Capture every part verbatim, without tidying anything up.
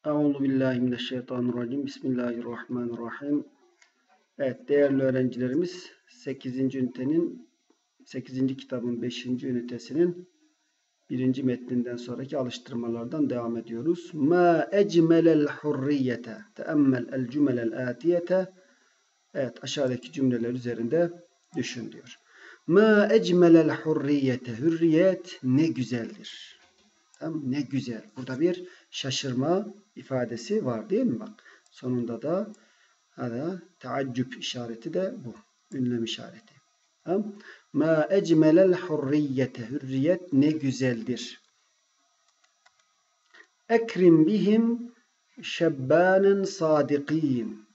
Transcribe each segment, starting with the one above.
Euzu billahi mineşşeytanirracim. Bismillahirrahmanirrahim. Evet değerli öğrencilerimiz sekizinci ünitenin sekizinci kitabın beşinci ünitesinin birinci metninden sonraki alıştırmalardan devam ediyoruz. Ma ecmelel hurriyete. Teemmel el cümelel atiyete. Evet aşağıdaki cümleler üzerinde düşün diyor. Ma ecmelel hurriyete. Hürriyet ne güzeldir. Tamam, ne güzel. Burada bir şaşırma ifadesi var değil mi? Bak sonunda da hala taaccüp işareti de bu. Ünlem işareti. Tamam. Ma ecmelel hurriyete. Hürriyet ne güzeldir. Ekrim bihim şebbanen sadikin.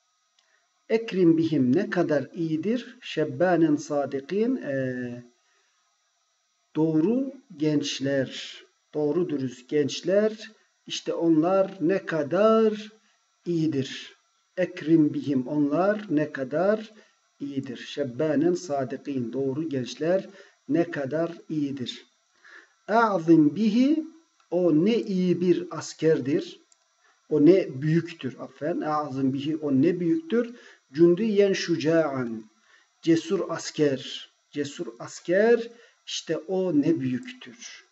Ekrim bihim ne kadar iyidir? Şebbanen sadikin. Ee, doğru gençler. Doğru dürüst gençler, işte onlar ne kadar iyidir. Ekrim bihim, onlar ne kadar iyidir. Şebbanen sadikin, doğru gençler ne kadar iyidir. A'zim bihi, o ne iyi bir askerdir. O ne büyüktür. Affen. A'zim bihi, o ne büyüktür. Cündiyen şuca'an, cesur asker. Cesur asker, işte o ne büyüktür.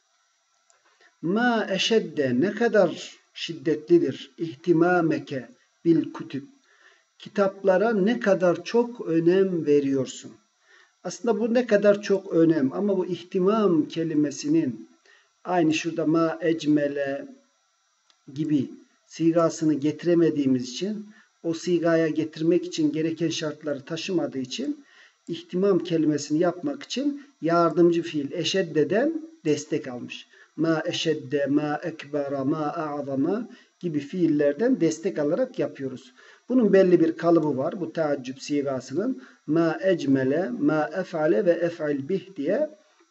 Ma eşedde ne kadar şiddetlidir ihtimameke bil kutub. Kitaplara ne kadar çok önem veriyorsun. Aslında bu ne kadar çok önem ama bu ihtimam kelimesinin aynı şurada ma ecmele gibi sigasını getiremediğimiz için o sigaya getirmek için gereken şartları taşımadığı için ihtimam kelimesini yapmak için yardımcı fiil eşeddeden destek almış. Ma eşedde, ma ekbera, ma a'zama gibi fiillerden destek alarak yapıyoruz. Bunun belli bir kalıbı var. Bu teaccüp sigasının ma ecmele, ma ef'ale ve ef'il bih diye.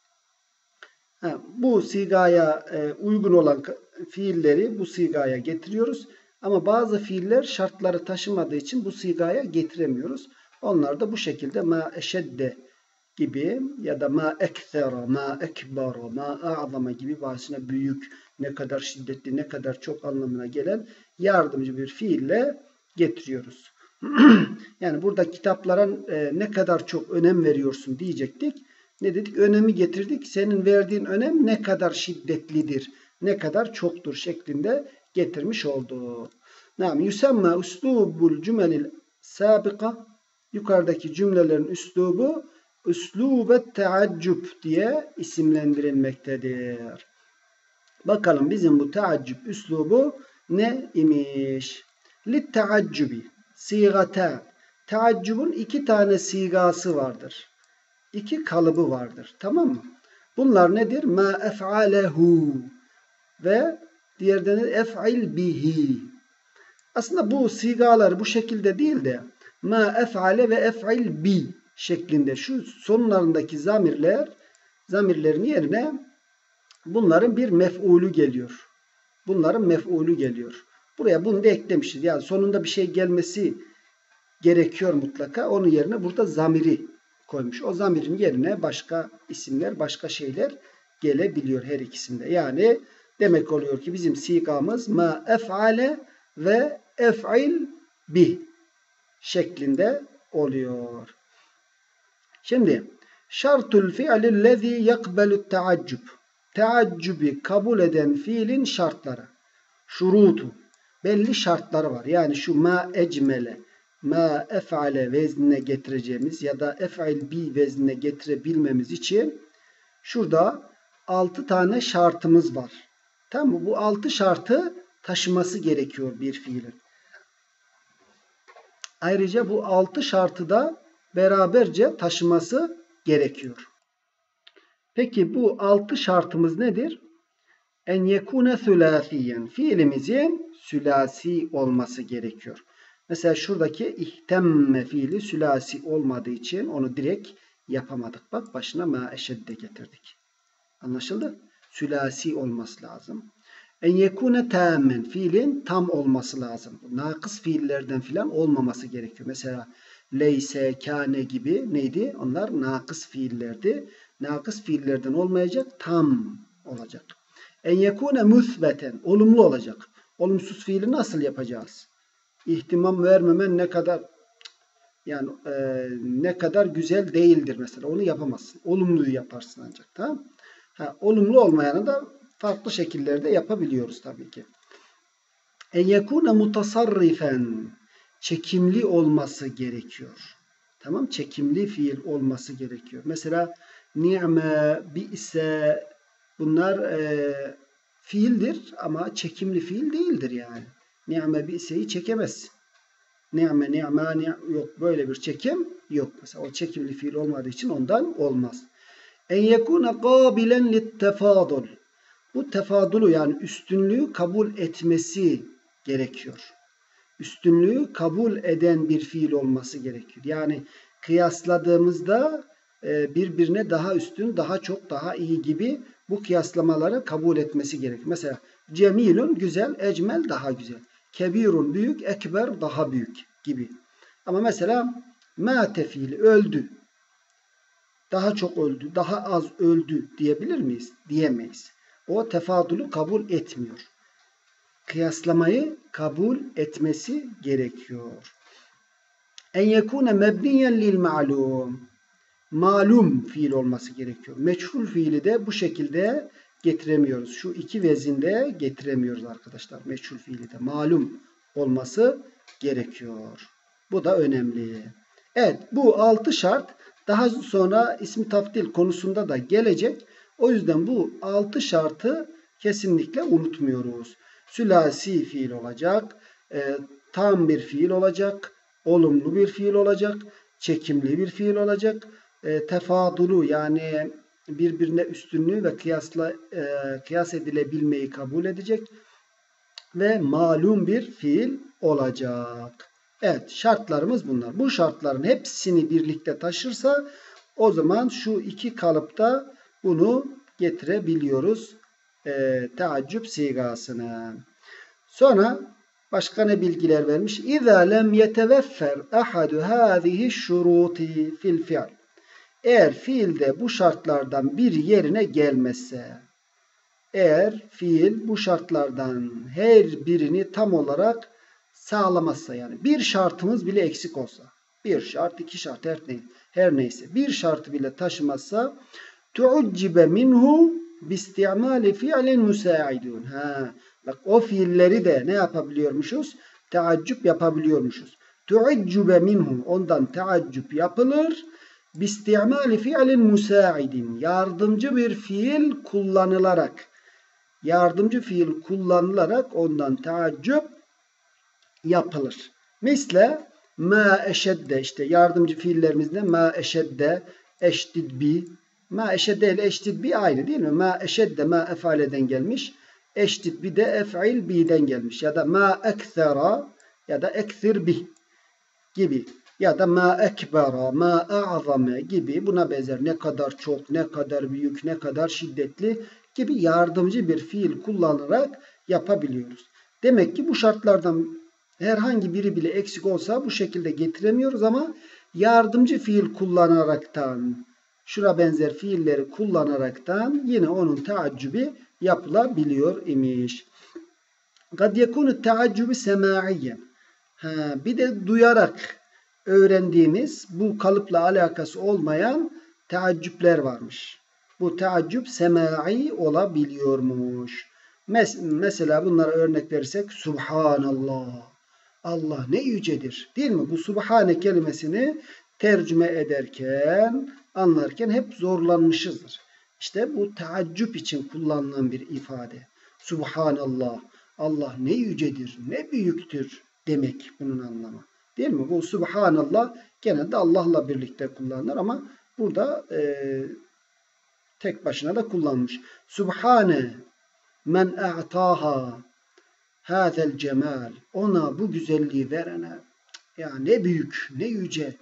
Ha, bu sigaya e, uygun olan fiilleri bu sigaya getiriyoruz. Ama bazı fiiller şartları taşımadığı için bu sigaya getiremiyoruz. Onlar da bu şekilde ma eşedde gibi ya da ma ekthera, ma ekbara, ma a'zama gibi bahsine büyük, ne kadar şiddetli, ne kadar çok anlamına gelen yardımcı bir fiille getiriyoruz. Yani burada kitaplara e, ne kadar çok önem veriyorsun diyecektik. Ne dedik? Önemi getirdik. Senin verdiğin önem ne kadar şiddetlidir, ne kadar çoktur şeklinde getirmiş oldu. Nam yusemma uslubul cümelil sabika. Yukarıdaki cümlelerin üslubu üslubet teaccüp diye isimlendirilmektedir. Bakalım bizim bu teaccüp üslubu ne imiş? Lit teaccübi sigata. Teaccübün iki tane sigası vardır. İki kalıbı vardır. Tamam mı? Bunlar nedir? Ma ef'alehu ve diğerden ef'il bihi. Aslında bu sigalar bu şekilde değil de ma ef'ale ve ef'il bi şeklinde şu sonlarındaki zamirler zamirlerin yerine bunların bir mef'ulü geliyor. Bunların mef'ulü geliyor. Buraya bunu da eklemişiz. Yani sonunda bir şey gelmesi gerekiyor mutlaka. Onun yerine burada zamiri koymuş. O zamirin yerine başka isimler, başka şeyler gelebiliyor her ikisinde. Yani demek oluyor ki bizim sigamız ma ef'ale ve ef'il bi şeklinde oluyor. Şimdi şartul fi'lillezî yakbelu teaccüb. Teaccübi kabul eden fiilin şartları. Şurutu. Belli şartları var. Yani şu ma ecmele, ma ef'ale veznine getireceğimiz ya da ef'il bi veznine getirebilmemiz için şurada altı tane şartımız var. Tamam mı? Bu altı şartı taşıması gerekiyor bir fiilin. Ayrıca bu altı şartı da beraberce taşıması gerekiyor. Peki bu altı şartımız nedir? En yekune sülasiyen. Fiilimizin sülasi olması gerekiyor. Mesela şuradaki ihtemme fiili sülasi olmadığı için onu direkt yapamadık. Bak başına ma eşedde getirdik. Anlaşıldı? Sülasi olması lazım. En yekune tâmen. Fiilin tam olması lazım. Nakıs fiillerden filan olmaması gerekiyor. Mesela leyse, kâne gibi neydi? Onlar nakıs fiillerdi. Nakıs fiillerden olmayacak, tam olacak. En yekune müsbeten. Olumlu olacak. olumsuz fiili nasıl yapacağız? İhtimam vermemen ne kadar yani e, ne kadar güzel değildir mesela. Onu yapamazsın. Olumluyu yaparsın ancak. Tamam? Ha, olumlu olmayanı da farklı şekillerde yapabiliyoruz tabii ki. En yekune mutasarrifen, çekimli olması gerekiyor. Tamam? Çekimli fiil olması gerekiyor. Mesela ni'me, bi'se bunlar e, fiildir ama çekimli fiil değildir yani. Ni'me, bi'seyi çekemezsin. Ni'me, ni'ma, ni'me yok. Böyle bir çekim yok. Mesela o çekimli fiil olmadığı için ondan olmaz. En yekune kabilen littefadul. Bu tefadulu yani üstünlüğü kabul etmesi gerekiyor. Üstünlüğü kabul eden bir fiil olması gerekiyor. Yani kıyasladığımızda birbirine daha üstün, daha çok, daha iyi gibi bu kıyaslamaları kabul etmesi gerekiyor. Mesela cemilun güzel, ecmel daha güzel. Kebirun büyük, ekber daha büyük gibi. Ama mesela mâte fiili öldü. Daha çok öldü, daha az öldü diyebilir miyiz? Diyemeyiz. O tefadülü kabul etmiyor. Kıyaslamayı kabul etmesi gerekiyor. En yekune mebniyen lil ma'lum. Malum fiil olması gerekiyor. Meçhul fiili de bu şekilde getiremiyoruz. Şu iki vezinde getiremiyoruz arkadaşlar. Meçhul fiili de malum olması gerekiyor. Bu da önemli. Evet, bu altı şart daha sonra ismi tafdil konusunda da gelecek. O yüzden bu altı şartı kesinlikle unutmuyoruz. Sülasi fiil olacak, e, tam bir fiil olacak, olumlu bir fiil olacak, çekimli bir fiil olacak, e, tefadulu yani birbirine üstünlüğü ve kıyasla e, kıyas edilebilmeyi kabul edecek ve malum bir fiil olacak. Evet, şartlarımız bunlar. Bu şartların hepsini birlikte taşırsa o zaman şu iki kalıpta bunu getirebiliyoruz. E, teaccüp sigasını. Sonra başka ne bilgiler vermiş? İzâ lem yeteveffer ahadu hâzihi şurûti fil fi'l. Eğer fiilde bu şartlardan biri yerine gelmezse, eğer fiil bu şartlardan her birini tam olarak sağlamazsa yani bir şartımız bile eksik olsa, bir şart, iki şart her, ne, her neyse bir şartı bile taşımazsa tu'uccibe minhu bisti'mali fi'lin müsa'idun. Ha, bak o fiilleri de ne yapabiliyormuşuz? Teaccüp yapabiliyormuşuz. Tu'uccibe minhu ondan teaccüp yapılır. Bisti'mali fi'lin müsa'idin yardımcı bir fiil kullanılarak yardımcı fiil kullanılarak ondan teaccüp yapılır. Misle ma eşedde işte yardımcı fiillerimizde ma eşedde, eşdid bi. Ma eşedde ile eşdid bi aynı değil mi? Ma eşedde ma efaleden gelmiş. Eşdid bi de ef'il bi'den gelmiş. Ya da ma ekthera ya da ekthir bi gibi. Ya da ma ekbera, ma a'zame gibi buna benzer ne kadar çok, ne kadar büyük, ne kadar şiddetli gibi yardımcı bir fiil kullanarak yapabiliyoruz. Demek ki bu şartlardan herhangi biri bile eksik olsa bu şekilde getiremiyoruz ama yardımcı fiil kullanaraktan, şura benzer fiilleri kullanaraktan yine onun teaccübi yapılabiliyor imiş. Kad yekunu teaccübi semaiyen. Bir de duyarak öğrendiğimiz bu kalıpla alakası olmayan teaccüpler varmış. Bu teaccüp semai olabiliyormuş. Mes- mesela bunlara örnek verirsek Subhanallah. Allah ne yücedir. Değil mi? Bu Subhane kelimesini tercüme ederken, anlarken hep zorlanmışızdır. İşte bu teaccüp için kullanılan bir ifade. Subhanallah. Allah ne yücedir, ne büyüktür demek bunun anlamı. Değil mi? Bu Subhanallah genelde Allah'la birlikte kullanılır ama burada e, tek başına da kullanmış. Subhane men a'taha hâzel cemal. Ona bu güzelliği verene ya ne büyük, ne yüce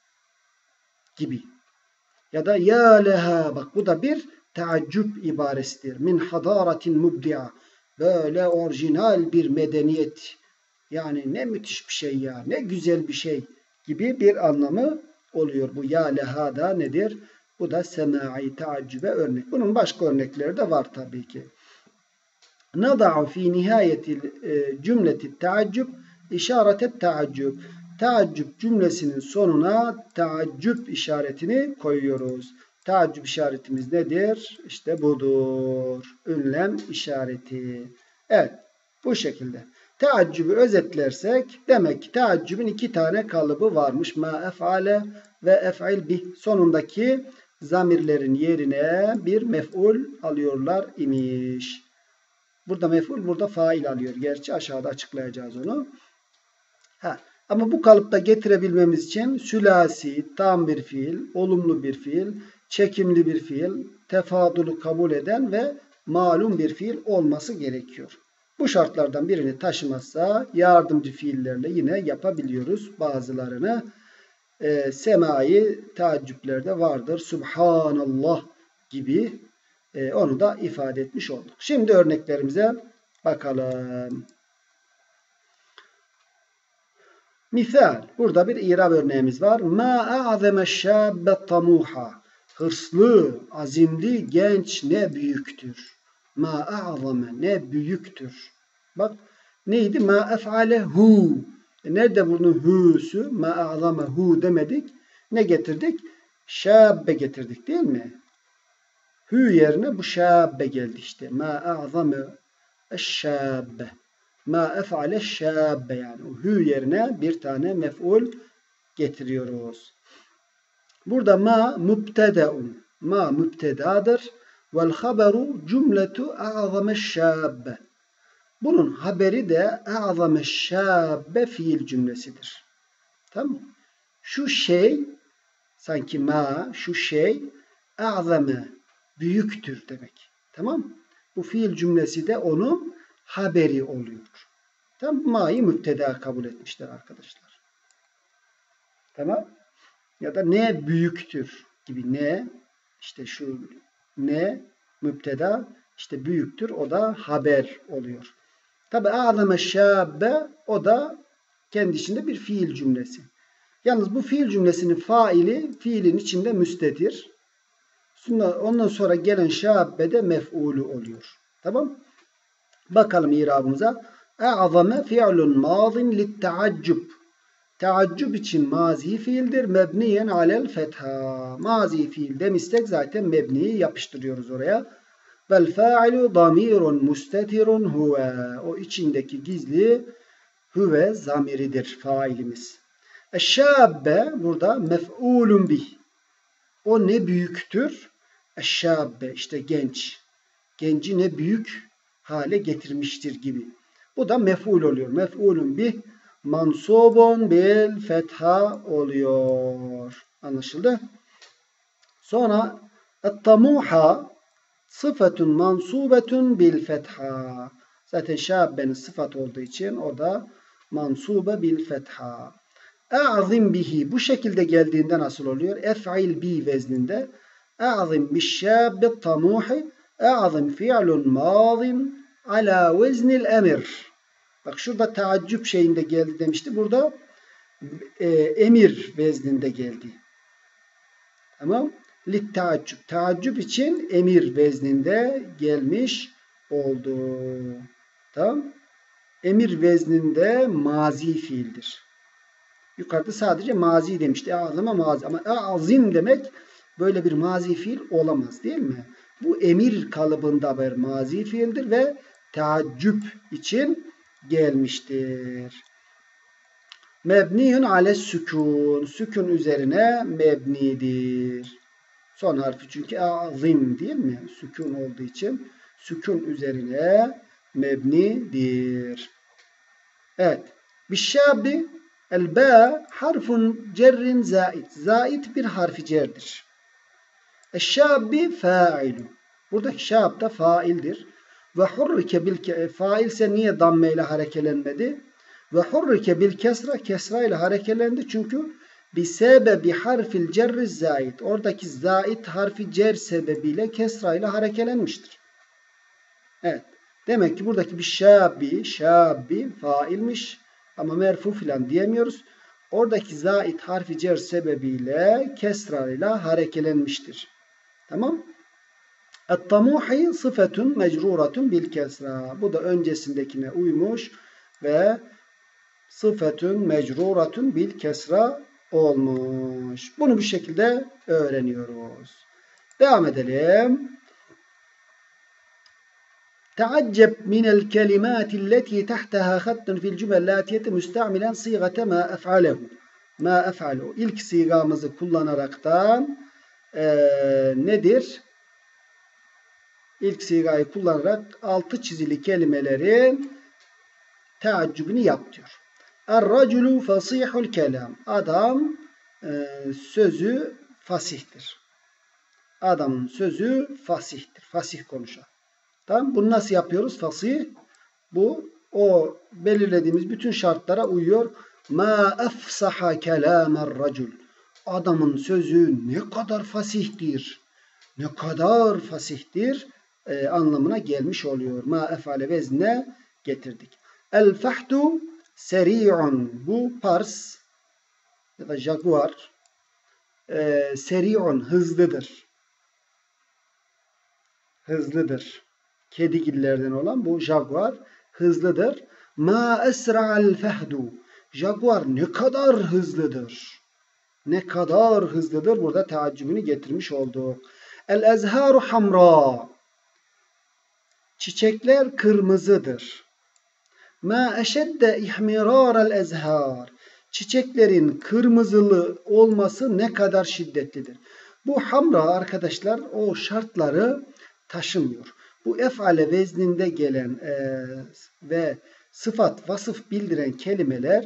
gibi. Ya da ya leha bak bu da bir teaccüp ibaresidir. Min hadaratin mubdi'a. Böyle orijinal bir medeniyet. Yani ne müthiş bir şey ya, ne güzel bir şey gibi bir anlamı oluyor. Bu ya leha da nedir? Bu da semai teaccübe örnek. Bunun başka örnekleri de var tabii ki. Nada'u fi nihayeti cümleti taaccüp işaretet taaccüp. Taaccüp cümlesinin sonuna taaccüp işaretini koyuyoruz. Taaccüp işaretimiz nedir? İşte budur. Ünlem işareti. Evet. Bu şekilde. Teaccübü özetlersek demek ki teaccübün iki tane kalıbı varmış. Ma ef'ale ve ef'il bih. Sonundaki zamirlerin yerine bir mef'ul alıyorlar imiş. Burada mef'ul, burada fail alıyor. Gerçi aşağıda açıklayacağız onu. Ha. Ama bu kalıpta getirebilmemiz için sülasi, tam bir fiil, olumlu bir fiil, çekimli bir fiil, tefadülü kabul eden ve malum bir fiil olması gerekiyor. Bu şartlardan birini taşımazsa yardımcı fiillerle yine yapabiliyoruz bazılarını. E, semai taaccüplerde vardır. Subhanallah gibi e, onu da ifade etmiş olduk. Şimdi örneklerimize bakalım. Misal. Burada bir İrab örneğimiz var. Ma a'zeme şâbbe tamuha. Hırslı, azimli, genç ne büyüktür. Ma a'zame ne büyüktür. Bak neydi? Ma ef'alehu. E nerede bunun hu'su? Ma a'zamehu demedik. Ne getirdik? Şâbbe getirdik değil mi? Hu yerine bu şâbbe geldi işte. Ma a'zame eşşâbbe. Ma ef'ale şâbbe yani. Hu yerine bir tane mef'ul getiriyoruz. Burada ma mübtedaun. Ma mübtedadır. Vel haberu cümletu a'zame şâbbe. Bunun haberi de a'zame şâbbe fiil cümlesidir. Tamam. Şu şey sanki ma şu şey a'zame büyüktür demek. Tamam. Bu fiil cümlesi de onun haberi oluyor. Tamam. Ma'yı mübteda kabul etmişler arkadaşlar. Tamam. Ya da ne büyüktür gibi ne işte şu ne mübteda işte büyüktür o da haber oluyor. Tabi a'zame şâbbe o da kendi içinde bir fiil cümlesi. Yalnız bu fiil cümlesinin faili fiilin içinde müstetir. Ondan sonra gelen şâbbe de mef'ulü oluyor. Tamam. Bakalım irabımıza. A'zame fi'lun mazin litta'accub. Teaccüp için mazi fiildir. Mebniyen alel fetha. Mazi fiil demişsek zaten mebniyi yapıştırıyoruz oraya. Vel fa'ilu damirun mustetirun huve. O içindeki gizli huve zamiridir failimiz. Eşşâbbe burada mef'ulun bih. O ne büyüktür? Eşşâbbe işte genç. Genci ne büyük hale getirmiştir gibi. Bu da mef'ul oluyor. Mef'ulun bih mansubun bil fetha oluyor. Anlaşıldı? Sonra et-tamuha sıfatun mansubetun bil fetha. Zaten şâbbenin sıfat olduğu için o da mansube bil fetha. A'zim bihi bu şekilde geldiğinde nasıl oluyor? Ef'il bi vezninde. A'zim bişşâbbe tamuhi. A'zim fi'lun mazin ala veznil emir. Bak şurada taaccüp şeyinde geldi demişti. Burada e, emir vezninde geldi. Tamam. Lit taaccüp. Taaccüp için emir vezninde gelmiş oldu. Tamam. Emir vezninde mazi fiildir. Yukarıda sadece mazi demişti. Azime mazi. Ama azim demek böyle bir mazi fiil olamaz değil mi? Bu emir kalıbında bir mazi fiildir ve taaccüp için gelmiştir. Mebniyun ale sükun. Sükun üzerine mebnidir. Son harfi çünkü azim değil mi? Sükun olduğu için sükun üzerine mebnidir. Evet. Bişşâbi el-bâ harfun cerrin zâid. Zâid bir harfi cerdir. Eşşâbi fâilu. Buradaki şâb da faildir. Ve hurrike bil fail ise niye damme ile harekelenmedi? Ve hurrike bil kesra kesra ile harekelendi çünkü bi sebebi harfil cerri zâid. Oradaki zâid harfi cer sebebiyle kesra ile harekelenmiştir. Evet. Demek ki buradaki bir şâbi, şâbi failmiş ama merfu filan diyemiyoruz. Oradaki zâid harfi cer sebebiyle kesra ile harekelenmiştir. Tamam. Et-tamuhi sıfetun mecruratun bil kesra. Bu da öncesindekine uymuş ve sıfetun mecruratun bil kesra olmuş. Bunu bu şekilde öğreniyoruz. Devam edelim. تعجب من الكلمات التي تحتها خط في الجمل الآتية مستعملا صيغة ما أفعله. Ma ef'alu. İlk sigamızı kullanaraktan e, nedir? İlk sigayı kullanarak altı çizili kelimelerin teaccübünü yap diyor. Er-raculu fasihul kelam. Adam e, sözü fasihtir. Adamın sözü fasihtir. Fasih konuşan. Tamam. Bunu nasıl yapıyoruz? Fasih. Bu o belirlediğimiz bütün şartlara uyuyor. Ma efsaha kelamer racul. Adamın sözü ne kadar fasihtir. Ne kadar fasihtir e, anlamına gelmiş oluyor. Ma efale vezne getirdik. El fahtu seri'un. Bu pars ya da jaguar e, seri'un hızlıdır. Hızlıdır. Kedigillerden olan bu jaguar hızlıdır. Ma esra'al fehdu. Jaguar ne kadar hızlıdır. Ne kadar hızlıdır. Burada teaccübünü getirmiş olduk. El ezharu hamra. Çiçekler kırmızıdır. Ma eşedde ihmirarel ezhar. Çiçeklerin kırmızılı olması ne kadar şiddetlidir. Bu hamra arkadaşlar o şartları taşımıyor. Bu ef'ale vezninde gelen e, ve sıfat, vasıf bildiren kelimeler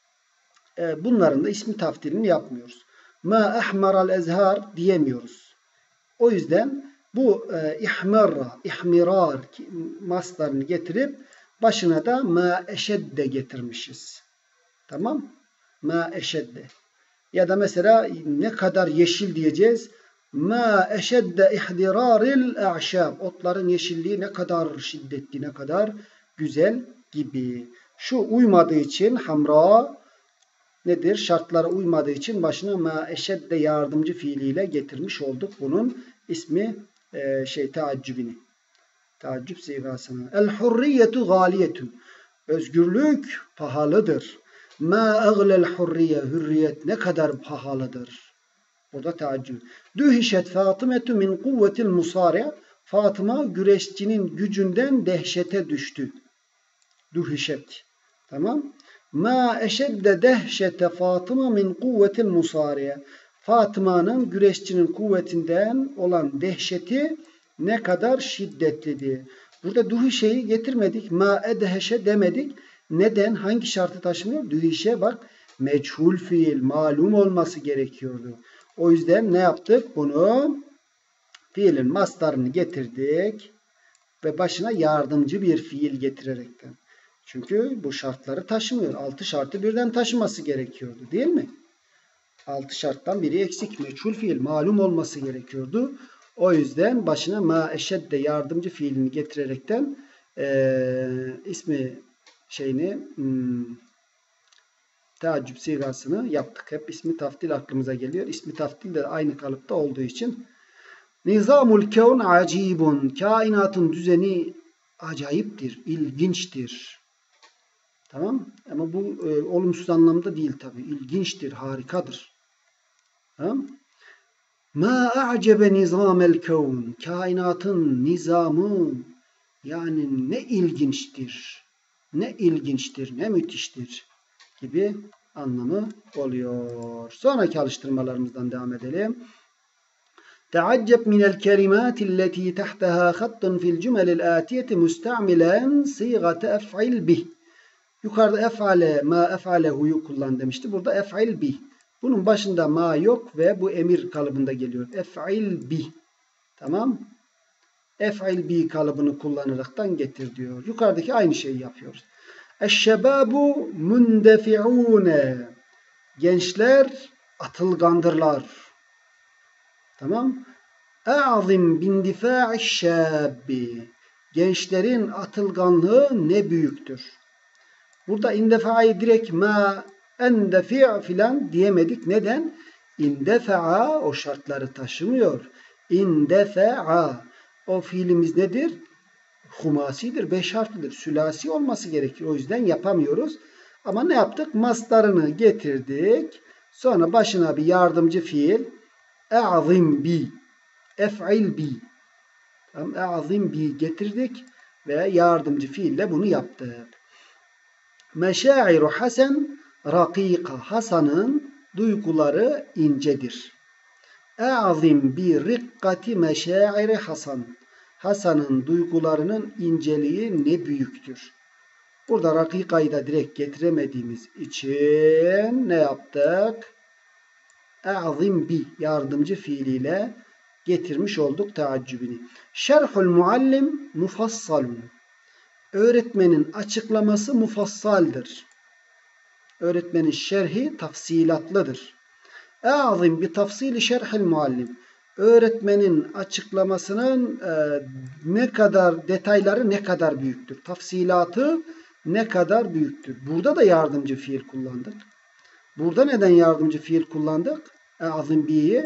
e, bunların da ismi taftilini yapmıyoruz. Ma ahmaral ezhar diyemiyoruz. O yüzden bu e, ihmarra, ihmirar maslarını getirip başına da ma eşedde getirmişiz. Tamam? Ma eşedde. Ya da mesela ne kadar yeşil diyeceğiz. Ma eşedde ihdiraril a'şab. Otların yeşilliği ne kadar şiddetli, ne kadar güzel gibi. Şu uymadığı için hamra nedir? Şartlara uymadığı için başına ma eşedde yardımcı fiiliyle getirmiş olduk. Bunun ismi e, şey teaccübini. Teaccüb sigasını. El hurriyetu galiyetun. Özgürlük pahalıdır. Ma aglel hurriye. Hürriyet ne kadar pahalıdır. O da teaccüb. Dühişet Fatımetu min kuvvetil musari. Fatıma güreşçinin gücünden dehşete düştü. Dühişet. Tamam. Ma eşedde dehşete Fatıma min kuvvetil musariye. Fatıma'nın güreşçinin kuvvetinden olan dehşeti ne kadar şiddetlidir. Burada dühişeyi getirmedik. Ma edheşe demedik. Neden? Hangi şartı taşımıyor? Dühişe bak. Meçhul fiil. Malum olması gerekiyordu. O yüzden ne yaptık? Bunu fiilin mastarını getirdik. Ve başına yardımcı bir fiil getirerekten. Çünkü bu şartları taşımıyor. Altı şartı birden taşıması gerekiyordu. Değil mi? Altı şarttan biri eksik. Meçhul fiil. Malum olması gerekiyordu. O yüzden başına ma eşedde yardımcı fiilini getirerekten e, ismi şeyini hmm, teaccüb sigasını yaptık. Hep ismi taftil aklımıza geliyor. İsmi taftil de aynı kalıpta olduğu için. Nizamul kevn acibun. Kainatın düzeni acayiptir, ilginçtir. Tamam? Ama bu e, olumsuz anlamda değil tabi. İlginçtir, harikadır. Tamam? Ma a'cebe nizamel kevn. Kainatın nizamı yani ne ilginçtir. Ne ilginçtir, ne müthiştir gibi anlamı oluyor. Sonraki alıştırmalarımızdan devam edelim. تعجب من الكلمات التي تحتها خط في الجمل الآتية مستعملا صيغة أفعل به. Yukarıda ef'ale, ma ef'alehu'yu kullan demişti. Burada ef'il bih. Bunun başında ma yok ve bu emir kalıbında geliyor. Ef'il bih. Tamam. Ef'il bih kalıbını kullanaraktan getir diyor. Yukarıdaki aynı şeyi yapıyoruz. Eşşebabu mundefi'une. Gençler atılgandırlar. Tamam. A'zim bindifa'i şabbi. Gençlerin atılganlığı ne büyüktür. Burada indefa'yı direkt ma endefi' filan diyemedik. Neden? İndefa'a o şartları taşımıyor. İndefa'a O fiilimiz nedir? Humasidir, beş harflidir. Sülasi olması gerekir. O yüzden yapamıyoruz. Ama ne yaptık? Mastarını getirdik. Sonra başına bir yardımcı fiil. E'zim bi. Ef'il bi. Tamam, e'zim bi getirdik ve yardımcı fiille bunu yaptık. Meşairu Hasan rakika. Hasan'ın duyguları incedir. E'zim bi rikkati meşairi Hasan. Hasan'ın duygularının inceliği ne büyüktür. Burada rakikayı da direkt getiremediğimiz için ne yaptık? E'zim bi yardımcı fiiliyle getirmiş olduk taaccübini. Şerhul muallim mufassalun. Öğretmenin açıklaması mufassaldır. Öğretmenin şerhi tafsilatlıdır. E'zim bi tafsili şerhil muallim. Öğretmenin açıklamasının e, ne kadar detayları ne kadar büyüktür. Tafsilatı ne kadar büyüktür. Burada da yardımcı fiil kullandık. Burada neden yardımcı fiil kullandık? E'zim bi'yi.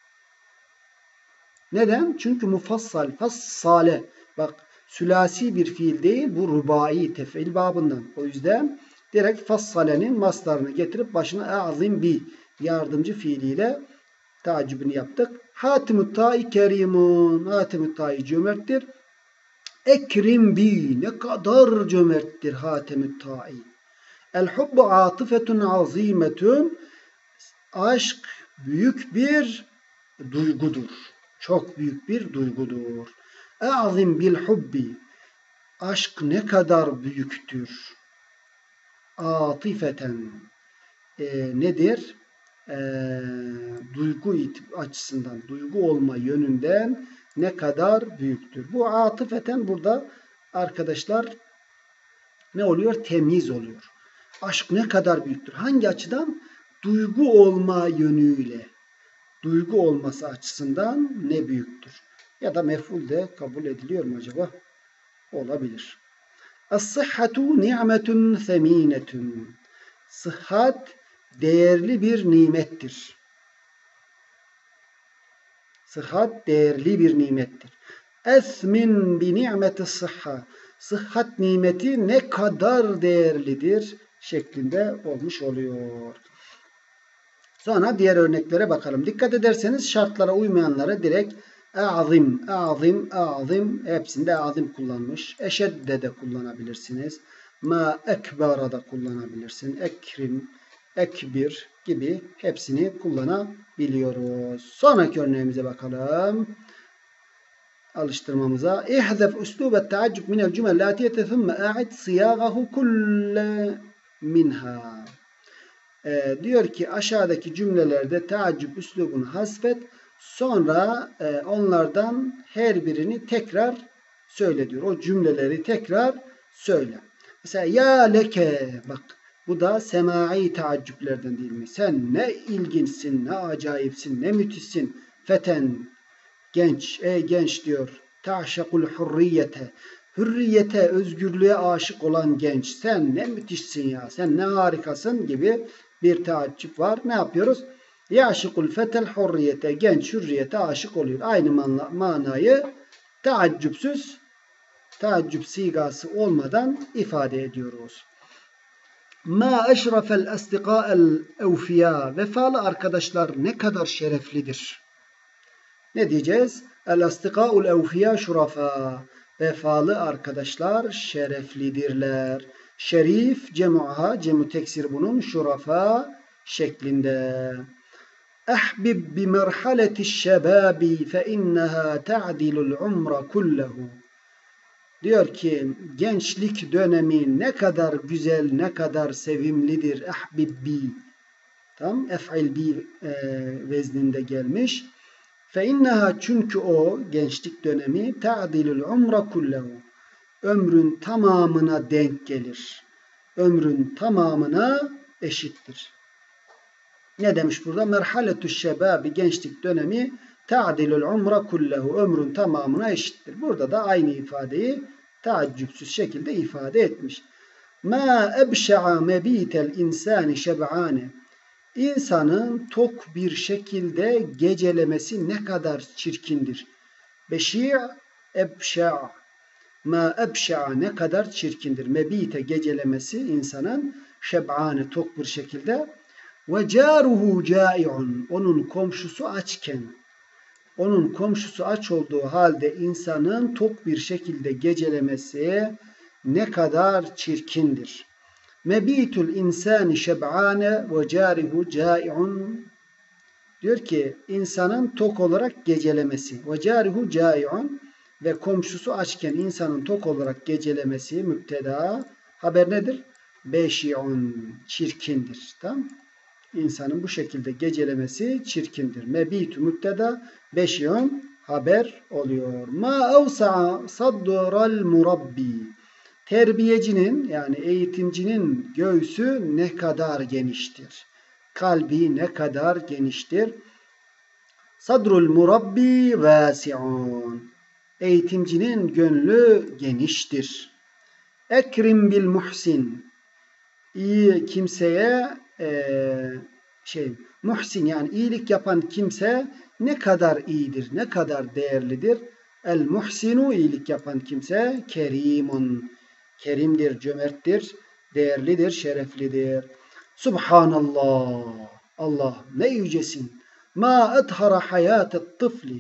Neden? Çünkü mufassal, fassale. Bak sülasi bir fiil değil. Bu rubai tef'il babından. O yüzden direkt fassalenin maslarını getirip başına e'zim bi yardımcı fiiliyle tacibini yaptık. Hatimut ta'i kerimun. Hatimut ta'i cömerttir. Ekrim bi. Ne kadar cömerttir Hatimut ta'i. El hubbu atıfetun azimetun. Aşk büyük bir duygudur. Çok büyük bir duygudur. E'zim bil hubbi. Aşk ne kadar büyüktür. Atifeten. E, nedir? E, duygu açısından, duygu olma yönünden ne kadar büyüktür. Bu atifeten burada arkadaşlar ne oluyor? Temyiz oluyor. Aşk ne kadar büyüktür. Hangi açıdan? Duygu olma yönüyle. Duygu olması açısından ne büyüktür. Ya da mef'ul de kabul ediliyor mu acaba? Olabilir. Es-sıhhatu ni'metun seminetun. Sıhhat değerli bir nimettir. Sıhhat değerli bir nimettir. Esmin bi ni'meti sıhha. Sıhhat nimeti ne kadar değerlidir şeklinde olmuş oluyor. Sonra diğer örneklere bakalım. Dikkat ederseniz şartlara uymayanlara direkt e'zim, e'zim, e'zim hepsinde e'zim kullanmış. Eşedde de kullanabilirsiniz. Ma ekbara da kullanabilirsin. Ekrim, ekbir gibi hepsini kullanabiliyoruz. Sonraki örneğimize bakalım. Alıştırmamıza. İhzef uslubet teaccüb minel cümel latiyete thumme a'id siyagahu kulle minha. E, diyor ki aşağıdaki cümlelerde teaccüb üslubunu hasfet. Sonra e, onlardan her birini tekrar söyle diyor. O cümleleri tekrar söyle. Mesela ya leke, bak bu da semai teaccüplerden değil mi? Sen ne ilginçsin, ne acayipsin, ne müthişsin. Feten, genç, ey genç diyor. Ta'şakul hurriyete. Hürriyete, özgürlüğe aşık olan genç. Sen ne müthişsin ya, sen ne harikasın gibi bir teaccüp var. Ne yapıyoruz? Ya'şikul fetel hurriyete. Genç hürriyete aşık oluyor. Aynı manayı teaccüpsüz, teaccüp sigası olmadan ifade ediyoruz. Ma eşrafel estikâ'el evfiyâ. Vefalı arkadaşlar ne kadar şereflidir. Ne diyeceğiz? El estikâ'ul evfiyâ şurafâ. Vefalı arkadaşlar şereflidirler. Şerif cemuha, cemu teksir bunun şurafa şeklinde. Ahbib bi merhaleti şebabi fe inneha ta'dilul umra kullehu. Diyor ki gençlik dönemi ne kadar güzel, ne kadar sevimlidir. Ahbib bi. Tam ef'il bi e, vezninde gelmiş. Fe inneha, çünkü o gençlik dönemi ta'dilul umra kullehu. Ömrün tamamına denk gelir. Ömrün tamamına eşittir. Ne demiş burada? Merhaletü şebabi, gençlik dönemi ta'dilul umra kullehu. Ömrün tamamına eşittir. Burada da aynı ifadeyi taaccüpsüz şekilde ifade etmiş. Ma ebşa'a mebitel insani şeb'ane. İnsanın tok bir şekilde gecelemesi ne kadar çirkindir. Beşi' ebşa'a. Ma ebşa'a ne kadar çirkindir. Mebite gecelemesi insanın şeb'ane tok bir şekilde. Ve caruhu cai'un. Onun komşusu açken. Onun komşusu aç olduğu halde insanın tok bir şekilde gecelemesi ne kadar çirkindir. Mebitul insani şeb'ane ve carihu cai'un. Diyor ki insanın tok olarak gecelemesi. Ve carihu cai'un ve komşusu açken insanın tok olarak gecelemesi müpteda. Haber nedir? Beşi'un çirkindir. Tamam? İnsanın bu şekilde gecelemesi çirkindir. Mebitu müpteda, beşi'un haber oluyor. Ma evsa'a saddural murabbi. Terbiyecinin yani eğitimcinin göğsü ne kadar geniştir? Kalbi ne kadar geniştir? Sadrul murabbi vasi'un. Eğitimcinin gönlü geniştir. Ekrim bil muhsin. İyi kimseye e, şey muhsin yani iyilik yapan kimse ne kadar iyidir, ne kadar değerlidir? El muhsinu iyilik yapan kimse kerimun. Kerimdir, cömerttir, değerlidir, şereflidir. Subhanallah. Allah ne yücesin. Ma ethara hayatet tıfli.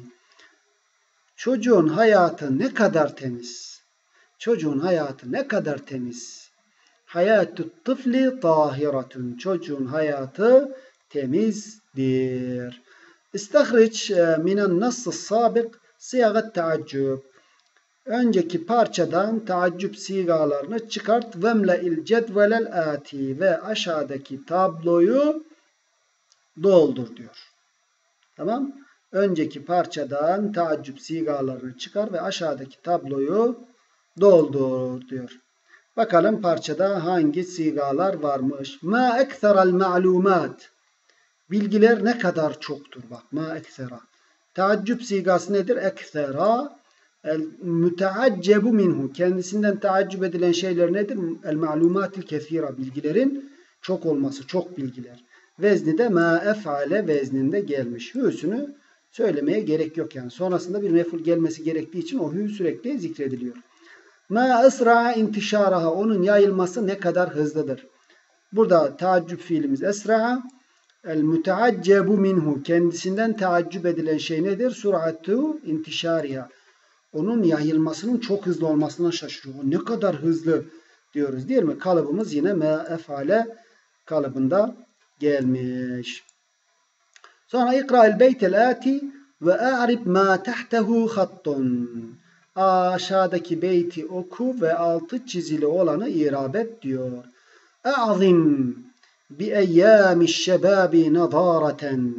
Çocuğun hayatı ne kadar temiz. Çocuğun hayatı ne kadar temiz. Hayatü tıfli tahiratun. Çocuğun hayatı temizdir. İstahriç minen nass-ı sabık siyagat taaccüb. Önceki parçadan taaccüp sigalarını çıkart. Vemle il cedvelel ati ve aşağıdaki tabloyu doldur diyor. Tamam. Önceki parçadan taaccüp sigalarını çıkar ve aşağıdaki tabloyu doldur diyor. Bakalım parçada hangi sigalar varmış. Ma ekseral ma'lumat. Bilgiler ne kadar çoktur. Bak ma eksera. Taaccüp sigası nedir? Eksera. El müteaccebu minhu. Kendisinden taaccüp edilen şeyler nedir? El ma'lumatil kethira. Bilgilerin çok olması. Çok bilgiler. Vezni de ma ef'ale vezninde gelmiş. Hüsünü söylemeye gerek yok yani. Sonrasında bir mef'ul gelmesi gerektiği için o hü sürekli zikrediliyor. Ma esra intişaraha. Onun yayılması ne kadar hızlıdır. Burada taaccüp fiilimiz esra. El müteaccebu minhu. Kendisinden taaccüp edilen şey nedir? Sur'atu intişariha. Onun yayılmasının çok hızlı olmasına şaşırıyor. Ne kadar hızlı diyoruz değil mi? Kalıbımız yine ma efale kalıbında gelmiş. Sonra ikra'il beytel ati ve a'rib ma tahtehu hattun. Aşağıdaki beyti oku ve altı çizili olanı irab et diyor. A'zim bi eyyâmiş şebâbi nadâraten.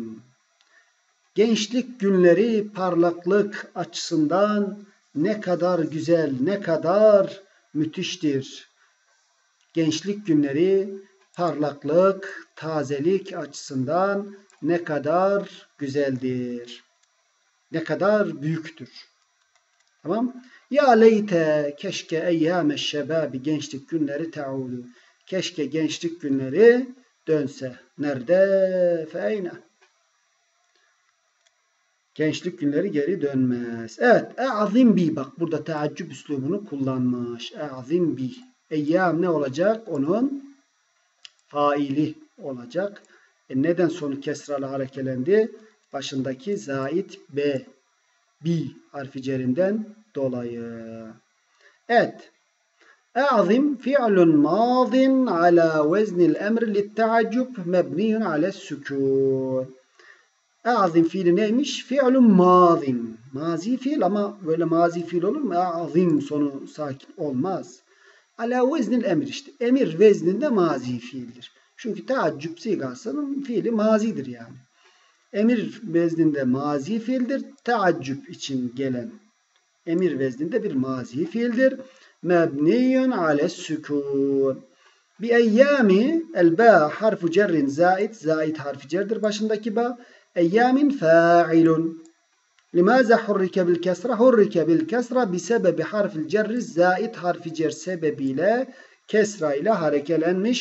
Gençlik günleri parlaklık açısından ne kadar güzel, ne kadar müthiştir. Gençlik günleri parlaklık, tazelik açısından ne kadar güzeldir. Ne kadar büyüktür. Tamam? Ya leyte keşke eyyâme şebâbi gençlik günleri te'ûlü. Keşke gençlik günleri dönse. Nerede? Feyne. Gençlik günleri geri dönmez. Evet. E'azim bi. Bak burada teaccüp üslubunu kullanmış. E'azim bi. Eyyam ne olacak? Onun faili olacak. E neden sonu kesralı harekelendi? Başındaki zait b. Bi harfi cerinden dolayı. Evet. E'azim fi'lun madin ala veznil emr litteaccüp mebniyun ales sükûn. E'azim fiili neymiş? Fi'lun mazin. Mazi fiil ama böyle mazi fiil olur mu? E'azim sonu sakin olmaz. Ala veznil emir işte. Emir vezninde mazi fiildir. Çünkü teaccüp sigasının fiili mazidir yani. Emir vezninde mazi fiildir. Teaccüp için gelen emir vezninde bir mazi fiildir. Mebniyun ales sükûn. Bi eyyami el ba harfu cerrin zait. Zait harfi cerdir başındaki ba. Eyyamin fa'ilun. Limaza hurrike bil kesra? Hurrike bil kesra bisebebi harfil cerri zait harfi cer sebebiyle kesra ile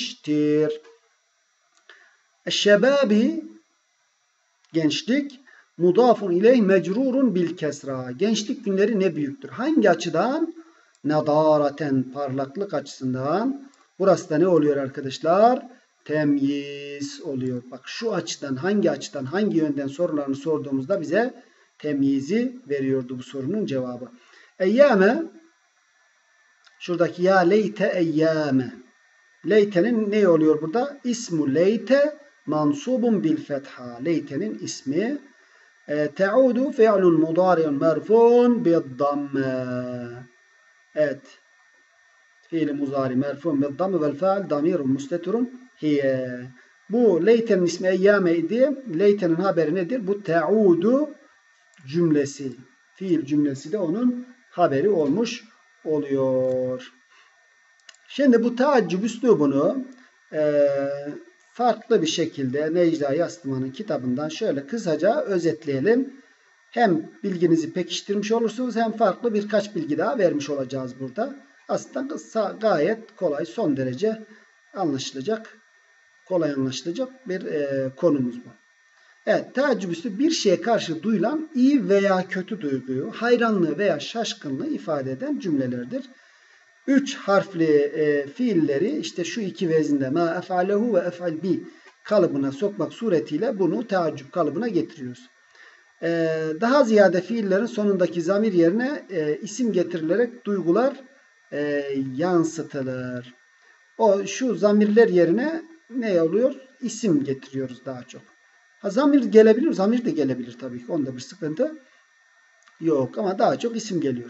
harekelenmiştir. Şebabi gençlik Mudafun ileyh mecrurun bil kesra. Gençlik günleri ne büyüktür. Hangi açıdan? Nadaraten, parlaklık açısından. Burası da ne oluyor arkadaşlar? Temyiz oluyor. Bak şu açıdan, hangi açıdan, hangi yönden sorularını sorduğumuzda bize temyizi veriyordu bu sorunun cevabı. Eyyame, şuradaki ya leyte eyyame. Leyte'nin ne oluyor burada? İsmu leyte mansubun bil fetha. Leyte'nin ismi. E, Te'udu fi'lun mudari'un merfu'un bil damme. Evet. Fiil muzari merfu'un bil damme vel fa'il damirun mustetirun hiye. Bu leyte'nin ismi eyyame idi. Leyte'nin haberi nedir? Bu te'udu cümlesi. Fiil cümlesi de onun haberi olmuş oluyor. Şimdi bu taaccüb üslubunu e, farklı bir şekilde Necla Yastıman'ın kitabından şöyle kısaca özetleyelim. Hem bilginizi pekiştirmiş olursunuz hem farklı birkaç bilgi daha vermiş olacağız burada. Aslında gayet kolay, son derece anlaşılacak, kolay anlaşılacak bir e, konumuz bu. Evet, taaccüb üslubu bir şeye karşı duyulan iyi veya kötü duyguyu, hayranlığı veya şaşkınlığı ifade eden cümlelerdir. Üç harfli e, fiilleri işte şu iki vezinde ma ef'alehu ve ef'al bi kalıbına sokmak suretiyle bunu taaccüp kalıbına getiriyoruz. E, daha ziyade fiillerin sonundaki zamir yerine e, isim getirilerek duygular e, yansıtılır. O şu zamirler yerine ne oluyor? İsim getiriyoruz daha çok. Ha, zamir gelebilir, zamir de gelebilir tabii ki. Onda bir sıkıntı yok ama daha çok isim geliyor.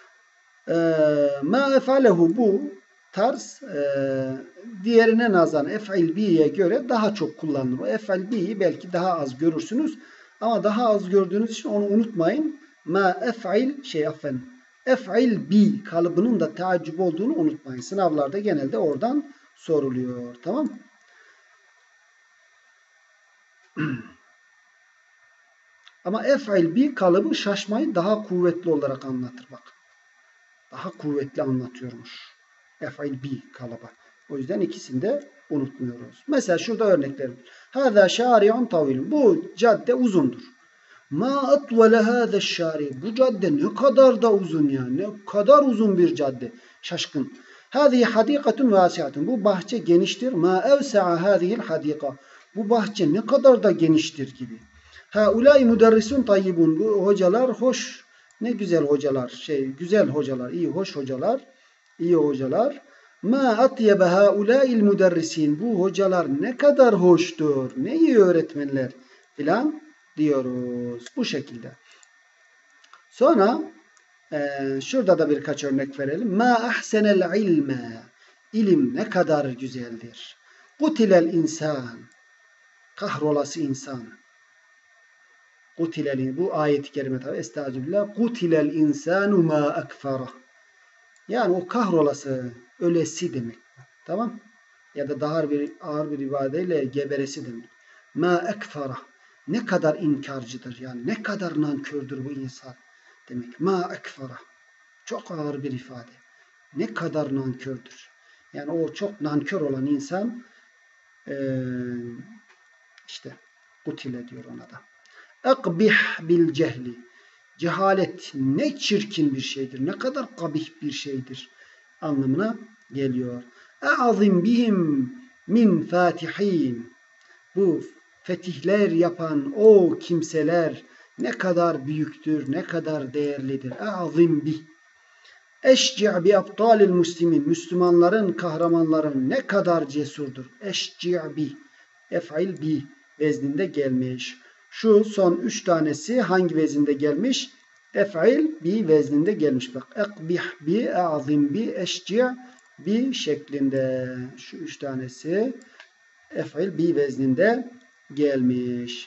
Ma efalehu bu tarz e, diğerine nazaran ef'il bi'ye göre daha çok kullanılır. O ef'il bi'yi belki daha az görürsünüz ama daha az gördüğünüz için onu unutmayın. Ma ef'il şey affen ef'il bi kalıbının da taaccüp olduğunu unutmayın. Sınavlarda genelde oradan soruluyor. Tamam? Ama ef'il bi kalıbı şaşmayı daha kuvvetli olarak anlatır bak. Daha kuvvetli anlatıyormuş. Ef'il bi kalıbı. O yüzden ikisini de unutmuyoruz. Mesela şurada örneklerim. Hâzâ şâri'un tavîlun. Bu cadde uzundur. Mâ atvele hâzâ şâri. Bu cadde ne kadar da uzun ya. Ne kadar uzun bir cadde. Şaşkın. Hâzihi hadîkatun vâsi'atun. Bu bahçe geniştir. Mâ evse'a hâzihil hadîka. Bu bahçe ne kadar da geniştir gibi. Hâulâi müderrisun tayyibun. Bu hocalar hoş. Ne güzel hocalar, şey güzel hocalar, iyi hoş hocalar, iyi hocalar. Ma atyebe haulâil müderrisin. Bu hocalar ne kadar hoştur, ne iyi öğretmenler filan diyoruz. Bu şekilde. Sonra e, şurada da birkaç örnek verelim. Ma ahsenel ilme. İlim ne kadar güzeldir. Kutilel insan. Kahrolası insan. Kutilel, bu ayet-i kerime tabi. Estağfirullah. Kutilel insanu ma ekfara. Yani o kahrolası, ölesi demek. Tamam? Ya da daha bir ağır bir ibadeyle geberesi demek. Ma ekfara. Ne kadar inkarcıdır. Yani ne kadar nankördür bu insan demek. Ma ekfara. Çok ağır bir ifade. Ne kadar nankördür. Yani o çok nankör olan insan ee, işte kutile diyor ona da. Ekbih bil cehli. Cehalet ne çirkin bir şeydir. Ne kadar kabih bir şeydir anlamına geliyor. E'azim bihim min fatihin. Bu fetihler yapan o kimseler ne kadar büyüktür, ne kadar değerlidir. E'azim bih. Eşci' bi abtalil muslimin. Müslümanların, kahramanların ne kadar cesurdur. Eşci' bi. Ef'il bi vezninde gelmiş. Şu son üç tanesi hangi vezinde gelmiş? Ef'il bi vezninde gelmiş. Bak. Ekbih bi, e'azim bi, eşci' bi şeklinde. Şu üç tanesi ef'il bi vezninde gelmiş.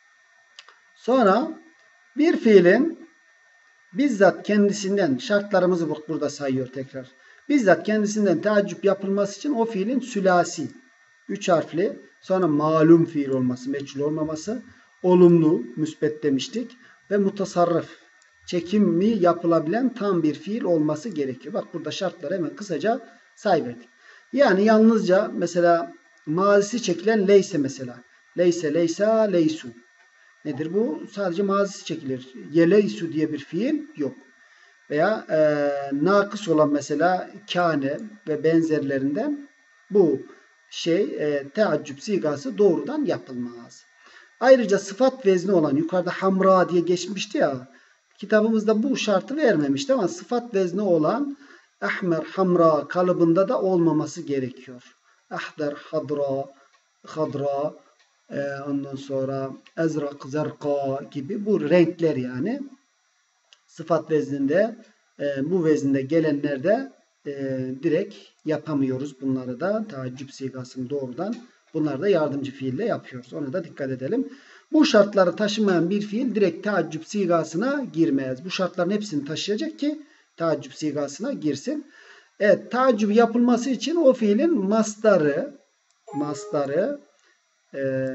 Sonra bir fiilin bizzat kendisinden, şartlarımızı burada sayıyor tekrar. Bizzat kendisinden taaccüp yapılması için o fiilin sülasi, üç harfli, sonra malum fiil olması, meçhul olmaması, olumlu, müsbet demiştik ve mutasarrıf, çekimi yapılabilen tam bir fiil olması gerekiyor. Bak burada şartları hemen kısaca sayverdik. Yani yalnızca mesela mazisi çekilen leyse mesela. Leyse, leysa, leysu. nedir bu? Sadece mazisi çekilir. Yeleysu diye bir fiil yok. Veya e, nakıs olan mesela kâne ve benzerlerinden bu şey e, teaccüp sigası doğrudan yapılmaz. Ayrıca sıfat vezni olan yukarıda hamra diye geçmişti ya, kitabımızda bu şartı vermemişti ama sıfat vezni olan ahmer, hamra kalıbında da olmaması gerekiyor. Ahder, hadra, hadra, e, ondan sonra ezrak, zerka gibi bu renkler yani sıfat vezninde e, bu vezinde gelenlerde e, direkt yapamıyoruz. Bunları da taaccüp sigasını doğrudan bunları da yardımcı fiille yapıyoruz. Ona da dikkat edelim. Bu şartları taşımayan bir fiil direkt taaccüp sigasına girmez. Bu şartların hepsini taşıyacak ki taaccüp sigasına girsin. Evet, taaccüp yapılması için o fiilin mastarı mastarı e,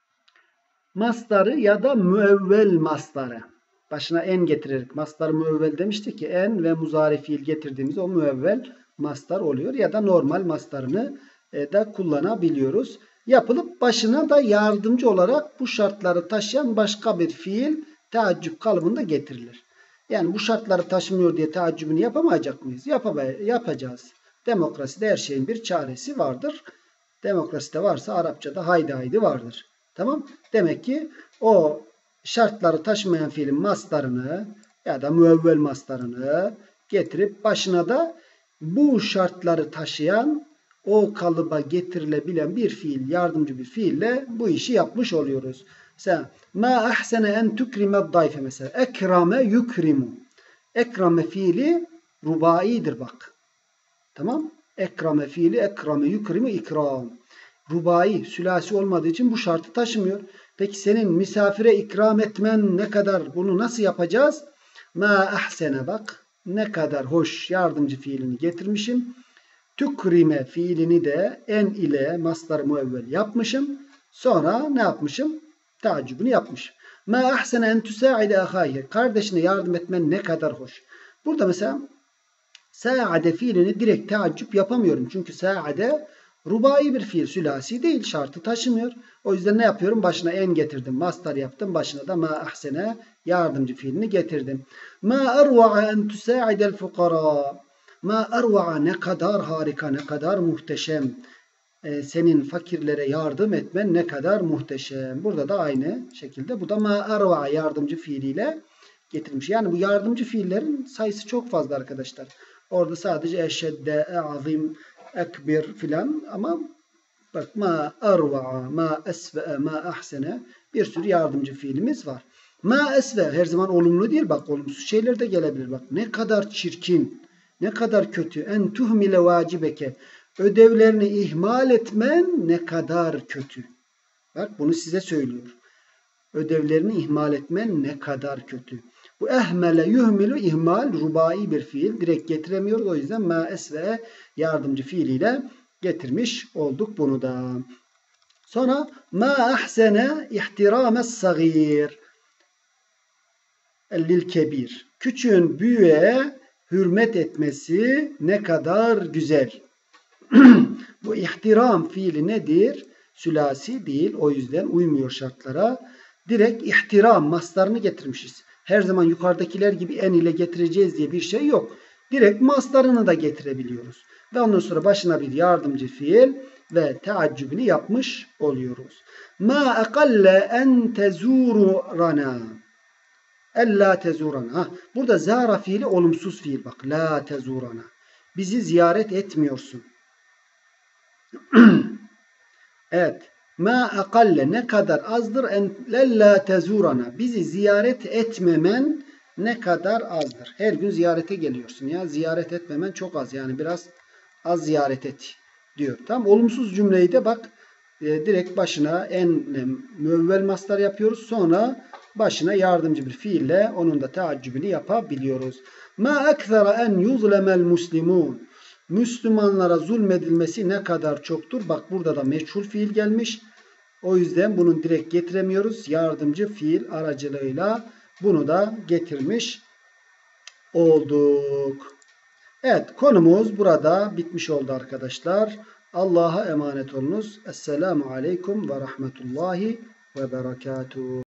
mastarı ya da müevvel mastarı. Başına en getirerek mastar müevvel demiştik ki en ve muzari fiil getirdiğimiz o müevvel mastar oluyor. Ya da normal mastarını e, da kullanabiliyoruz. Yapılıp başına da yardımcı olarak bu şartları taşıyan başka bir fiil teaccüp kalıbında getirilir. Yani bu şartları taşımıyor diye teaccübünü yapamayacak mıyız? Yapabay- yapacağız. Demokraside her şeyin bir çaresi vardır. Demokraside varsa Arapçada haydi haydi vardır. Tamam. Demek ki o şartları taşımayan fiilin mastarını ya da müevvel mastarını getirip başına da bu şartları taşıyan o kalıba getirilebilen bir fiil, yardımcı bir fiille bu işi yapmış oluyoruz. Mesela ma ahsene en tukrime dayfe mesela. Ekrame yukrimu. Ekrame fiili rubaidir bak. Tamam. Ekrame fiili ekrame yukrimu ikram. Rubai, sülasi olmadığı için bu şartı taşımıyor. Peki senin misafire ikram etmen ne kadar? Bunu nasıl yapacağız? Ma ahsene bak. Ne kadar hoş yardımcı fiilini getirmişim. Tükrime fiilini de en ile mastar müevvel yapmışım. Sonra ne yapmışım? Tacibini yapmışım. Ma ahsene en tüsa'ide ahayye. Kardeşine yardım etmen ne kadar hoş. Burada mesela sa'ade fiilini direkt tacip yapamıyorum. Çünkü sa'ade rubai bir fiil, sülasi değil, şartı taşımıyor. O yüzden ne yapıyorum? Başına en getirdim. Mastar yaptım. Başına da ma ahsene yardımcı fiilini getirdim. Ma erva'a en tüsa'idel fukara. Ma erva'a ne kadar harika, ne kadar muhteşem. Ee, senin fakirlere yardım etmen ne kadar muhteşem. Burada da aynı şekilde. Bu da ma erva'a yardımcı fiiliyle getirmiş. Yani bu yardımcı fiillerin sayısı çok fazla arkadaşlar. Orada sadece eşedde, e'azim, ekbir filan ama bak ma erva'a, ma esve'e, ma ahsene bir sürü yardımcı fiilimiz var. Ma esve her zaman olumlu değil. Bak olumsuz şeyler de gelebilir. Bak ne kadar çirkin, ne kadar kötü. En tuhmile vacibeke. Ödevlerini ihmal etmen ne kadar kötü. Bak bunu size söylüyor. Ödevlerini ihmal etmen ne kadar kötü. Bu ehmele yuhmilu ihmal rubai bir fiil. Direkt getiremiyoruz. O yüzden ma esve yardımcı fiiliyle getirmiş olduk bunu da. Sonra ma ahsene ihtirames sagir lil kebir. Küçüğün büyüğe hürmet etmesi ne kadar güzel. Bu ihtiram fiili nedir? Sülasi değil. O yüzden uymuyor şartlara. Direkt ihtiram mastarını getirmişiz. Her zaman yukarıdakiler gibi en ile getireceğiz diye bir şey yok. Direkt mastarını da getirebiliyoruz. Ve ondan sonra başına bir yardımcı fiil ve teaccübünü yapmış oluyoruz. Ma akalle en tezurana. Ella tezurana. Burada zara fiili olumsuz fiil bak. La tezurana. Bizi ziyaret etmiyorsun. Evet. Ma akalle ne kadar azdır en lella tezurana. Bizi ziyaret etmemen ne kadar azdır. Her gün ziyarete geliyorsun ya. Ziyaret etmemen çok az. Yani biraz az ziyaret et diyor. Tamam. Olumsuz cümleyi de bak e, direkt başına en e, müevvel mastar yapıyoruz. Sonra başına yardımcı bir fiille onun da teaccübünü yapabiliyoruz. Ma ekthara en yuzlemel muslimun. Müslümanlara zulmedilmesi ne kadar çoktur. Bak burada da meçhul fiil gelmiş. O yüzden bunu direkt getiremiyoruz. Yardımcı fiil aracılığıyla bunu da getirmiş olduk. Evet, konumuz burada bitmiş oldu arkadaşlar. Allah'a emanet olunuz. Esselamu Aleyküm ve Rahmetullahi ve Berekatuhu.